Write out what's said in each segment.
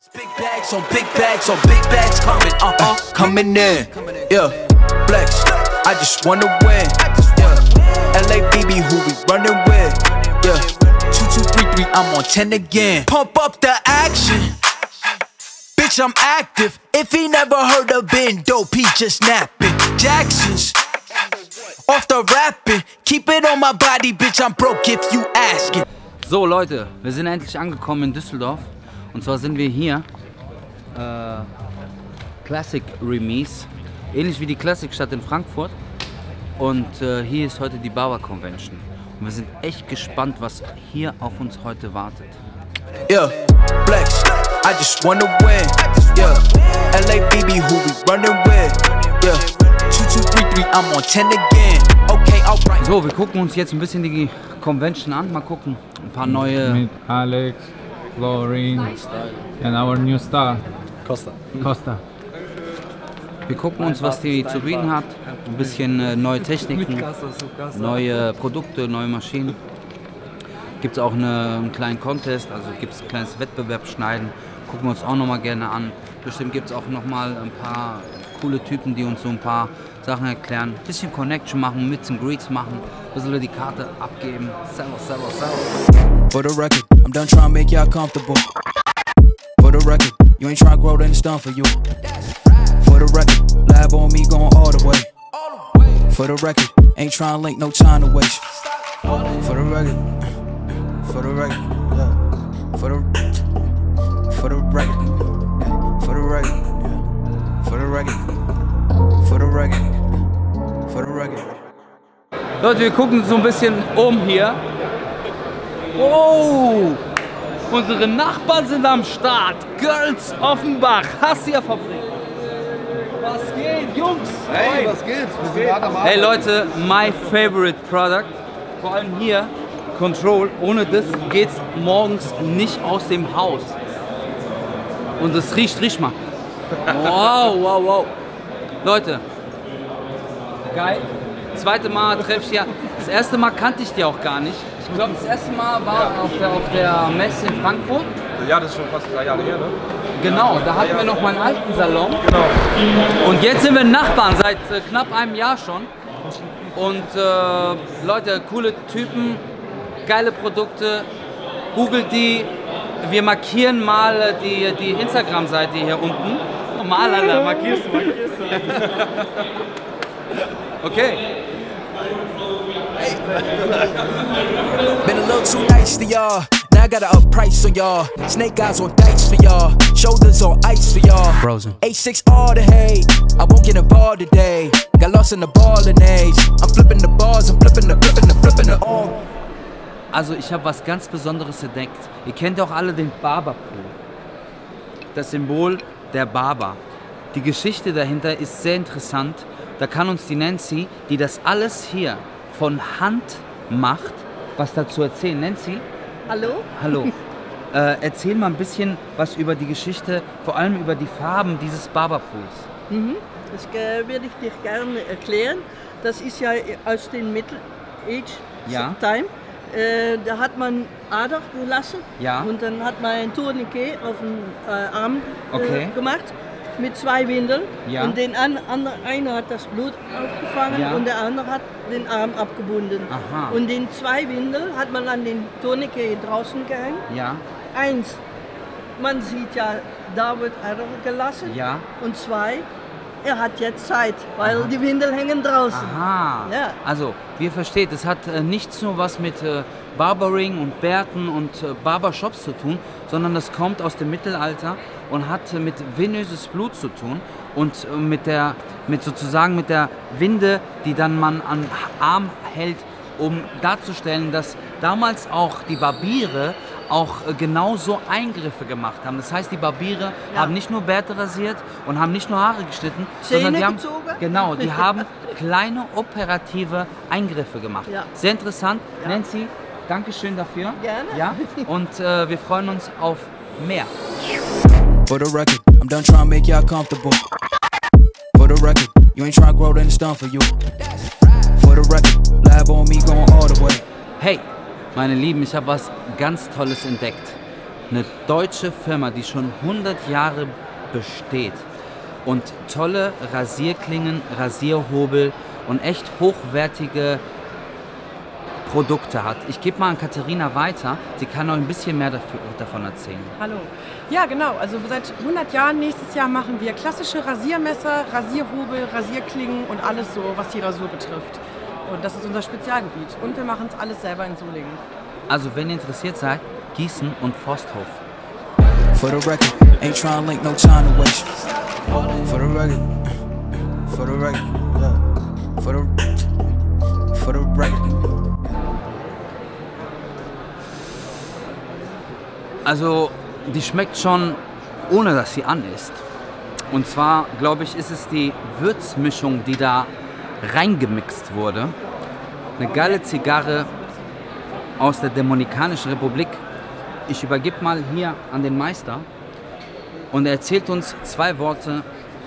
Big bags on big bags coming, coming in, yeah, flex, I just wanna win, yeah, LABB who we running with, yeah, 2233, I'm on 10 again, pump up the action, bitch I'm active, if he never heard of Ben Dope, he just napping, Jackson's, off the rapping, keep it on my body, bitch I'm broke if you asking. So Leute, wir sind endlich angekommen in Düsseldorf. Und zwar sind wir hier, Classic Remise, ähnlich wie die Classic Stadt in Frankfurt. Und hier ist heute die Barber Convention. Und wir sind echt gespannt, was hier auf uns heute wartet. Yeah, flex, I just wanna win. Yeah, LABB who we running with. Yeah, 2233, I'm on 10 again. Okay, alright. So, wir gucken uns jetzt ein bisschen die Convention an. Mal gucken, ein paar neue. Mit Alex, Lauren and our new star, Costa. Wir gucken uns, was die zu bieten hat. Ein bisschen neue Techniken, neue Produkte, neue Maschinen. Gibt es auch einen kleinen Contest, also gibt es ein kleines Wettbewerbsschneiden. Gucken wir uns auch nochmal gerne an. Bestimmt gibt es auch nochmal ein paar coole Typen, die uns so ein paar Sachen erklären. Ein bisschen Connection machen, Meets and Greets machen. Ein bisschen die Karte abgeben. Servus, servus, servus. For the record, I'm done trying to make y'all comfortable. For the record, you ain't trying to grow, then it's done for you. For the record, lab on me going all the way. For the record, ain't trying to link, no time to waste. For the record, for the record, yeah. For the record, for the record, for the record, for the record, for the record. Leute, wir gucken so ein bisschen um hier. Wow! Unsere Nachbarn sind am Start. Girls Offenbach, Hassia-Fabrik. Was geht, Jungs? Hey, was geht? Hey Leute, my favorite product. Vor allem hier, Control. Ohne das geht's morgens nicht aus dem Haus. Und es riecht mal. Wow, wow, wow. Leute, geil. Zweite Mal treffe ich dich ja. Das erste Mal kannte ich dich auch gar nicht. Ich glaube, das erste Mal war auf der Messe in Frankfurt. Ja, das ist schon fast 3 Jahre her, ne? Genau, da hatten wir noch meinen alten Salon. Genau. Und jetzt sind wir Nachbarn, seit knapp einem Jahr schon. Und Leute, coole Typen, geile Produkte. Googelt die. Wir markieren mal die Instagram-Seite hier unten. Normal, Alter, markierst du. Okay. Been a little too nice to y'all. Now I gotta up price on y'all. Snake eyes on dice for y'all. Shoulders on ice for y'all. Frozen. 8-6 all the hate. I won't get involved today. Got lost in the ball and age. I'm flipping the bars, I'm flipping the arm. Also ich habe was ganz Besonderes entdeckt. Ihr kennt auch alle den Barberpool. Das Symbol der Barber. Die Geschichte dahinter ist sehr interessant. Da kann uns die Nancy, die das alles hier von Hand macht, was dazu erzählen. Nancy? Hallo? Hallo. Erzähl mal ein bisschen was über die Geschichte, vor allem über die Farben dieses Barberpools. Das werde ich dir gerne erklären. Das ist ja aus dem Middle Age Time. Da hat man Ader gelassen, ja. Und dann hat man ein Tourniquet auf den Arm gemacht mit 2 Windeln, ja. Und den einer hat das Blut aufgefangen, ja. Und der andere hat den Arm abgebunden. Aha. Und den 2 Windeln hat man an den Tourniquet draußen gehängt. Ja. 1, man sieht ja, da wird Ader gelassen, ja. Und 2, er hat jetzt Zeit, weil die Windel hängen draußen. Aha. Ja. Also, wie ihr versteht, es hat nichts nur was mit Barbering und Bärten und Barbershops zu tun, sondern das kommt aus dem Mittelalter und hat mit venöses Blut zu tun und mit der Winde, die dann man an Arm hält, um darzustellen, dass damals auch die Barbiere auch genauso Eingriffe gemacht haben. Das heißt, die Barbiere haben nicht nur Bärte rasiert und haben nicht nur Haare geschnitten, sondern die haben, genau, die haben kleine operative Eingriffe gemacht. Ja. Sehr interessant. Ja. Nancy, Dankeschön dafür. Gerne. Ja? Und wir freuen uns auf mehr. For the record, I'm done trying to make y'all comfortable. For the record, you ain't trying to grow, then it's done for you. For the record, lab on me going all the way. Hey, meine Lieben, ich habe was ganz Tolles entdeckt. eine deutsche Firma, die schon 100 Jahre besteht und tolle Rasierklingen, Rasierhobel und echt hochwertige Produkte hat. Ich gebe mal an Katharina weiter, sie kann noch ein bisschen mehr davon erzählen. Hallo. Ja, genau, also seit 100 Jahren, nächstes Jahr machen wir klassische Rasiermesser, Rasierhobel, Rasierklingen und alles so, was die Rasur betrifft. Und das ist unser Spezialgebiet. Und wir machen es alles selber in Solingen. Also wenn ihr interessiert seid, Gießen und Forsthof. For the record, ain't trying to link, no time to waste. For the record, yeah. For the record. Also, die schmeckt schon, ohne dass sie an ist. Und zwar, glaube ich, ist es die Würzmischung, die da reingemixt wurde. Eine geile Zigarre aus der Dominikanischen Republik. Ich übergebe mal hier an den Meister und er erzählt uns 2 Worte,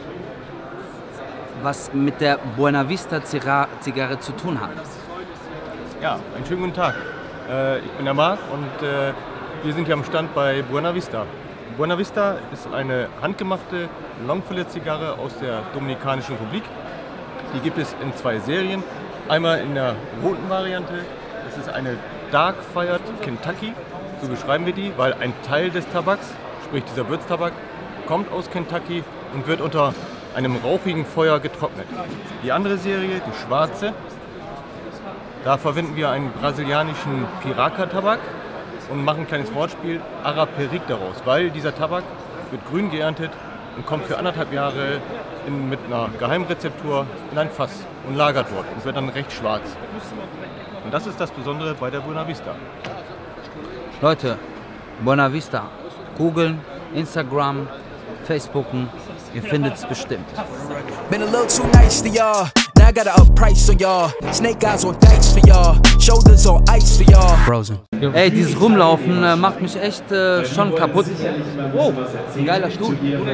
was mit der Buena Vista Zigarre zu tun hat. Ja, einen schönen guten Tag. Ich bin der Marc und wir sind hier am Stand bei Buena Vista. Buena Vista ist eine handgemachte Longfillet-Zigarre aus der Dominikanischen Republik. Die gibt es in 2 Serien. Einmal in der roten Variante. Das ist eine Dark Fired Kentucky. So beschreiben wir die, weil ein Teil des Tabaks, sprich dieser Würztabak, kommt aus Kentucky und wird unter einem rauchigen Feuer getrocknet. Die andere Serie, die schwarze, da verwenden wir einen brasilianischen Piraca-Tabak und machen ein kleines Wortspiel, Araperic daraus, weil dieser Tabak wird grün geerntet und kommt für 1,5 Jahre mit einer Geheimrezeptur in ein Fass und lagert dort und wird dann recht schwarz. Und das ist das Besondere bei der Buena Vista. Leute, Buena Vista, googeln, Instagram, Facebooken, ihr findet es bestimmt. Been a little too nice to y'all. Now I gotta up price on y'all. Snake eyes on dice for y'all. Shoulders on ice for y'all. Frozen. Ey, dieses Rumlaufen macht mich echt schon kaputt. Wow, ein geiler Stuhl.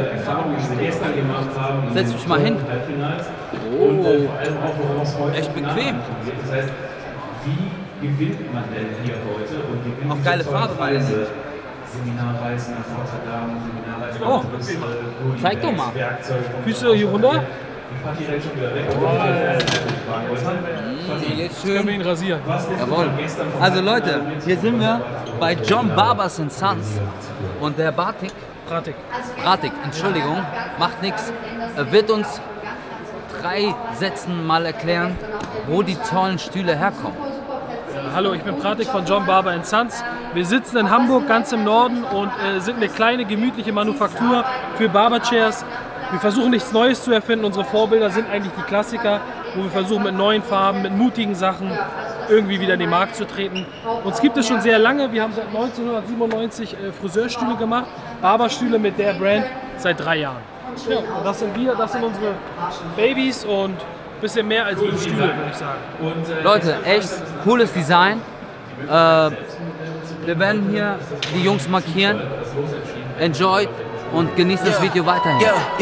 Setz mich mal hin. Oh, echt bequem. Wie gewinnt man denn hier heute? Und auch geile Farbe, meine ich. Seminarreisen nach Rotterdam, Seminarreisen nach Brüssel. Zeig doch mal. Füße hier runter. Jetzt schön. Können wir ihn rasieren. Jawohl. Also Leute, hier sind wir bei John Barbers & Sons. Und der Pratik, Entschuldigung, macht nichts, wird uns 3 Sätzen mal erklären, wo die tollen Stühle herkommen. Hallo, ich bin Pratik von John Barber & Sons. Wir sitzen in Hamburg, ganz im Norden und sind eine kleine, gemütliche Manufaktur für Barberchairs. Wir versuchen nichts Neues zu erfinden. Unsere Vorbilder sind eigentlich die Klassiker, wo wir versuchen mit neuen Farben, mit mutigen Sachen irgendwie wieder in den Markt zu treten. Uns gibt es schon sehr lange. Wir haben seit 1997 Friseurstühle gemacht, Barberstühle mit der Brand seit 3 Jahren. Ja, und das sind wir, das sind unsere Babys und ein bisschen mehr als nur Stühle, würde ich sagen. Leute, echt cooles Design. Wir werden hier die Jungs markieren. Enjoyed und genießt das Video weiterhin.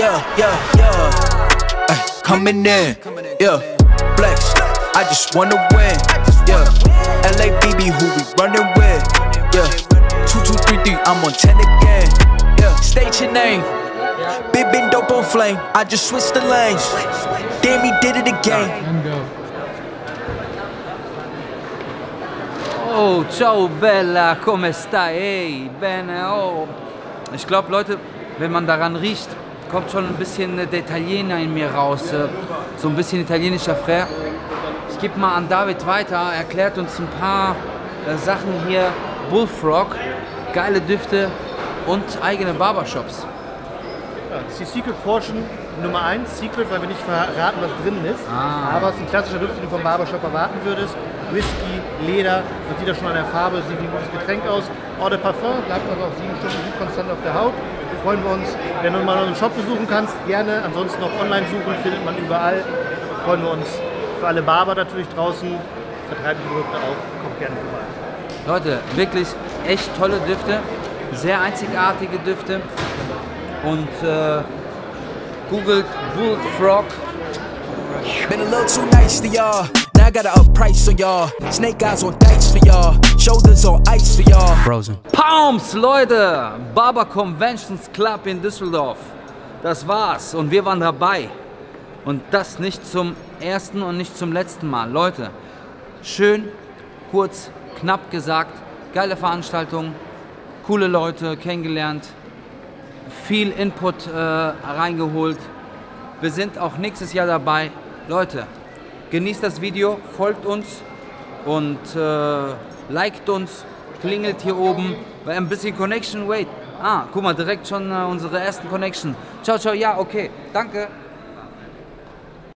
Coming in, yeah, flex. I just wanna win, yeah. LABB, who we running with, yeah. 2, 2, 3, 3, I'm on 10 again, yeah. State your name. Big dope on flame. I just switched the lanes. Damn, he did it again. Oh, ciao Bella, come stai? Hey, bene, oh. Ich glaube, Leute, wenn man daran riecht, kommt schon ein bisschen der Italiener in mir raus. So ein bisschen italienischer Flair. Ich gebe mal an David weiter. Er erklärt uns ein paar Sachen hier. Bullfrog, geile Düfte und eigene Barbershops. Ja, das ist die Secret Portion Nummer 1. Secret, weil wir nicht verraten, was drin ist. Aber es ist ein klassischer Duft, den du vom Barbershop erwarten würdest. Whisky, Leder, man sieht das schon an der Farbe, sieht wie ein gutes Getränk aus. Eau de Parfum, bleibt also auch 7 Stunden konstant auf der Haut. Freuen wir uns, wenn du mal unseren Shop besuchen kannst, gerne. Ansonsten auch online suchen, findet man überall. Freuen wir uns für alle Barber natürlich draußen, vertreiben die Produkte auch, kommt gerne vorbei. Leute, wirklich echt tolle Düfte, sehr einzigartige Düfte und googelt Bullfrog. Been a little too nice to y'all. Now I gotta up price on y'all. Snake eyes on dice for y'all. shoulders on ice for y'all. Frozen. Palms, Leute! Barber Conventions Club in Düsseldorf. Das war's und wir waren dabei. Und das nicht zum ersten und nicht zum letzten Mal. Leute, schön, kurz, knapp gesagt, geile Veranstaltung, coole Leute kennengelernt, viel Input reingeholt. Wir sind auch nächstes Jahr dabei. Leute, genießt das Video, folgt uns und liked uns, klingelt hier oben, weil ein bisschen Connection, wait. Ah, guck mal, direkt schon unsere ersten Connection. Ciao, ciao, ja, okay, danke.